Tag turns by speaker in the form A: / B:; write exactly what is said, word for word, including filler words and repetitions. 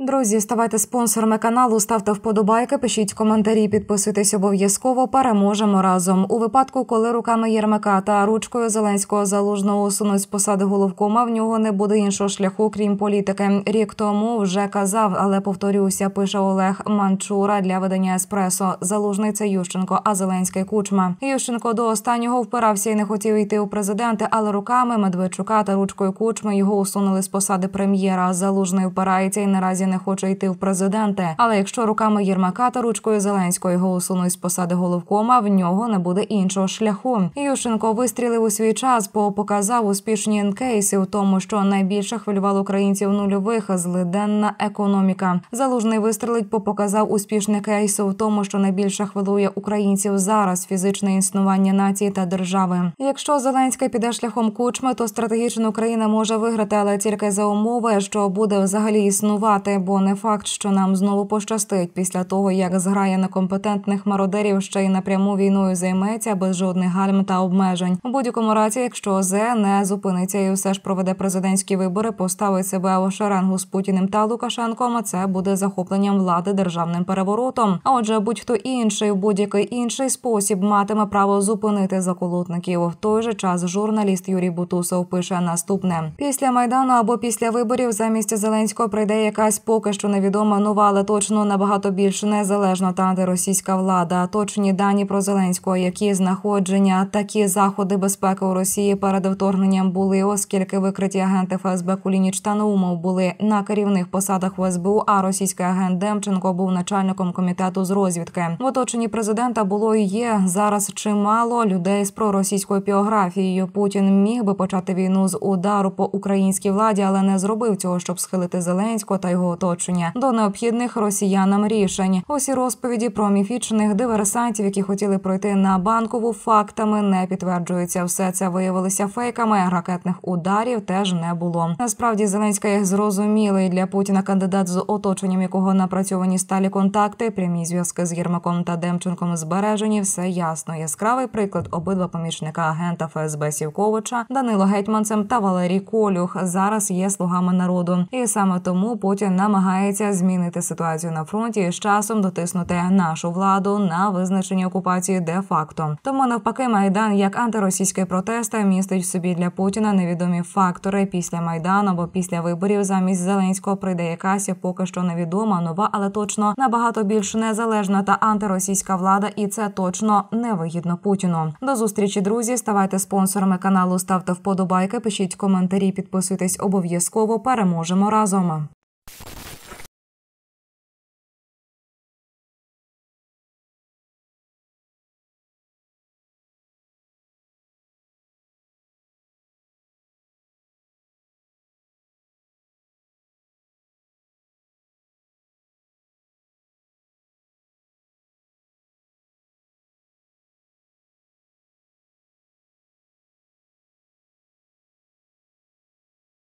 A: Друзі, ставайте спонсорами каналу, ставте вподобайки, пишіть коментарі, підписуйтесь обов'язково. Переможемо разом. У випадку, коли руками Єрмака та ручкою Зеленського Залужного усунуть з посади головкома, в нього не буде іншого шляху, крім політики. Рік тому вже казав, але повторюся, пише Олег Манчура для видання «Еспресо». Залужний – це Ющенко, а Зеленський – Кучма. Ющенко до останнього впирався і не хотів йти у президенти, але руками Медведчука та ручкою Кучми його усунули з посади прем'єра. Залужний впирається і наразі не хоче йти в президенти. Але якщо руками Єрмака та ручкою Зеленського його усунуть з посади головкома, в нього не буде іншого шляху. Ющенко вистрілив у свій час, бо показав успішні кейси у тому, що найбільше хвилювало українців нульових – злиденна економіка. Залужний вистрілить, бо показав успішні кейси у тому, що найбільше хвилює українців зараз – фізичне існування нації та держави. Якщо Зеленський піде шляхом Кучми, то стратегічно Україна може виграти, але тільки за умови, що буде взагалі існувати. Бо не факт, що нам знову пощастить після того, як зграя некомпетентних мародерів ще й напряму війною займеться без жодних гальм та обмежень. У будь-якому разі, якщо зе не зупиниться і все ж проведе президентські вибори, поставить себе у шеренгу з Путіним та Лукашенком, це буде захопленням влади державним переворотом. А отже, будь-хто інший, в будь-який інший спосіб матиме право зупинити заколотників. В той же час журналіст Юрій Бутусов пише наступне. Після Майдану або після виборів замість Зеленського прийде якась поки що невідома нова, але точно набагато більш незалежна та антиросійська влада. Точні дані про Зеленського, які знаходження, такі заходи безпеки у Росії перед вторгненням були, оскільки викриті агенти еф ес бе Кулініч та Наумов були на керівних посадах в ес бе у, а російський агент Демченко був начальником комітету з розвідки. В оточенні президента було і є зараз чимало людей з проросійською біографією. Путін міг би почати війну з удару по українській владі, але не зробив цього, щоб схилити Зеленського та його оточення до необхідних росіянам рішень. Усі розповіді про міфічних диверсантів, які хотіли пройти на Банкову, фактами не підтверджуються. Все це виявилося фейками, ракетних ударів теж не було. Насправді Зеленський зрозумілий для Путіна кандидат, з оточенням якого напрацьовані сталі контакти, прямі зв'язки з Єрмаком та Демченком збережені, все ясно. Яскравий приклад – обидва помічника агента еф ес бе Сівковича, Данило Гетманцем та Валерій Колюх, зараз є слугами народу. І саме тому Путін намагається змінити ситуацію на фронті і з часом дотиснути нашу владу на визначення окупації де-факто. Тому навпаки, Майдан як антиросійський протест містить в собі для Путіна невідомі фактори. Після Майдану або після виборів замість Зеленського прийде якась поки що невідома, нова, але точно набагато більш незалежна та антиросійська влада, і це точно невигідно Путіну. До зустрічі, друзі, ставайте спонсорами каналу, ставте вподобайки, пишіть коментарі, підписуйтесь обов'язково, переможемо разом.